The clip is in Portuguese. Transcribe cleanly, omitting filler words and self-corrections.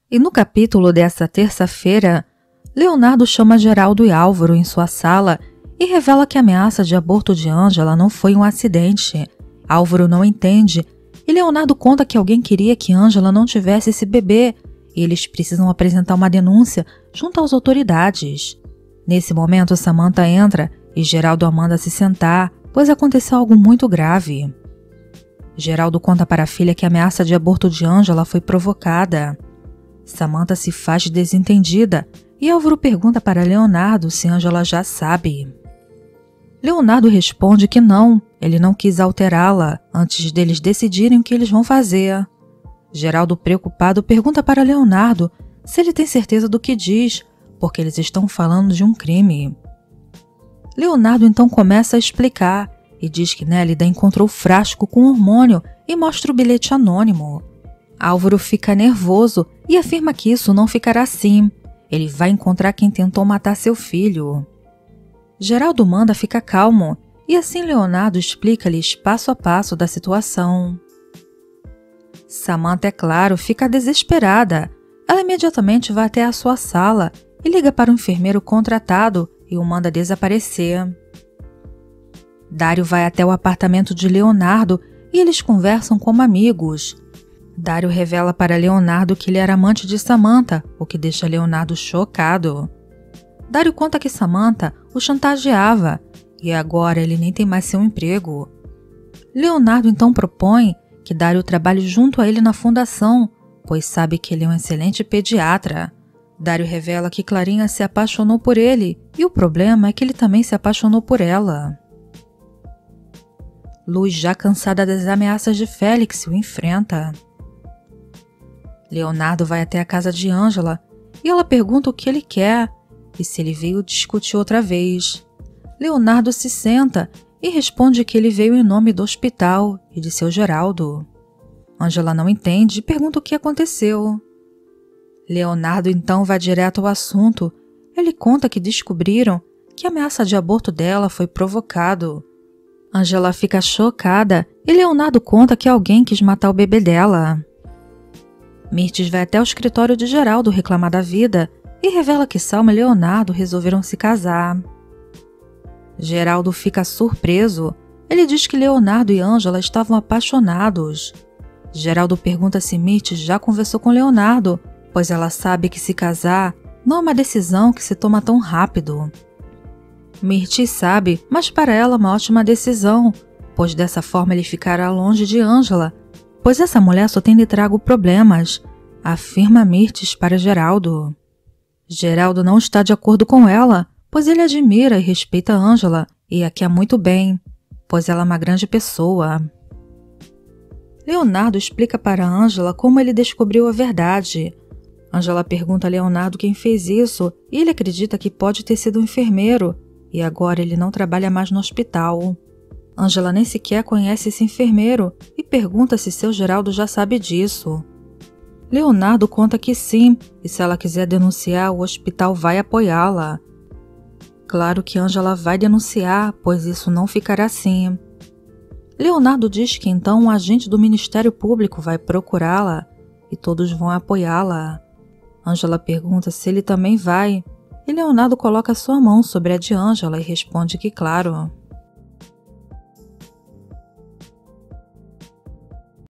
E no capítulo dessa terça-feira, Leonardo chama Geraldo e Álvaro em sua sala e revela que a ameaça de aborto de Ângela não foi um acidente. Álvaro não entende e Leonardo conta que alguém queria que Ângela não tivesse esse bebê e eles precisam apresentar uma denúncia junto às autoridades. Nesse momento, Samantha entra e Geraldo a manda se sentar, pois aconteceu algo muito grave. Geraldo conta para a filha que a ameaça de aborto de Ângela foi provocada. Samantha se faz desentendida e Álvaro pergunta para Leonardo se Ângela já sabe. Leonardo responde que não, ele não quis alterá-la antes deles decidirem o que eles vão fazer. Geraldo, preocupado, pergunta para Leonardo se ele tem certeza do que diz, porque eles estão falando de um crime. Leonardo então começa a explicar e diz que Nélida encontrou o frasco com hormônio e mostra o bilhete anônimo. Álvaro fica nervoso e afirma que isso não ficará assim. Ele vai encontrar quem tentou matar seu filho. Geraldo manda ficar calmo e assim Leonardo explica-lhes passo a passo da situação. Samantha, é claro, fica desesperada. Ela imediatamente vai até a sua sala e liga para um enfermeiro contratado e o manda desaparecer. Dário vai até o apartamento de Leonardo e eles conversam como amigos. Dário revela para Leonardo que ele era amante de Samantha, o que deixa Leonardo chocado. Dário conta que Samantha o chantageava e agora ele nem tem mais seu emprego. Leonardo então propõe que Dário trabalhe junto a ele na fundação, pois sabe que ele é um excelente pediatra. Dário revela que Clarinha se apaixonou por ele e o problema é que ele também se apaixonou por ela. Luz, já cansada das ameaças de Félix, o enfrenta. Leonardo vai até a casa de Ângela e ela pergunta o que ele quer e se ele veio discutir outra vez. Leonardo se senta e responde que ele veio em nome do hospital e de seu Geraldo. Ângela não entende e pergunta o que aconteceu. Leonardo então vai direto ao assunto. Ele conta que descobriram que a ameaça de aborto dela foi provocado. Ângela fica chocada e Leonardo conta que alguém quis matar o bebê dela. Mirtes vai até o escritório de Geraldo reclamar da vida e revela que Salma e Leonardo resolveram se casar. Geraldo fica surpreso. Ele diz que Leonardo e Ângela estavam apaixonados. Geraldo pergunta se Mirtes já conversou com Leonardo, pois ela sabe que se casar não é uma decisão que se toma tão rápido. Mirtes sabe, mas para ela é uma ótima decisão, pois dessa forma ele ficará longe de Ângela, pois essa mulher só tem lhe trago problemas, afirma Mirtes para Geraldo. Geraldo não está de acordo com ela, pois ele admira e respeita Ângela e a quer muito bem, pois ela é uma grande pessoa. Leonardo explica para Ângela como ele descobriu a verdade. Ângela pergunta a Leonardo quem fez isso e ele acredita que pode ter sido um enfermeiro e agora ele não trabalha mais no hospital. Ângela nem sequer conhece esse enfermeiro e pergunta se seu Geraldo já sabe disso. Leonardo conta que sim, e se ela quiser denunciar, o hospital vai apoiá-la. Claro que Ângela vai denunciar, pois isso não ficará assim. Leonardo diz que então um agente do Ministério Público vai procurá-la e todos vão apoiá-la. Ângela pergunta se ele também vai, e Leonardo coloca sua mão sobre a de Ângela e responde que claro.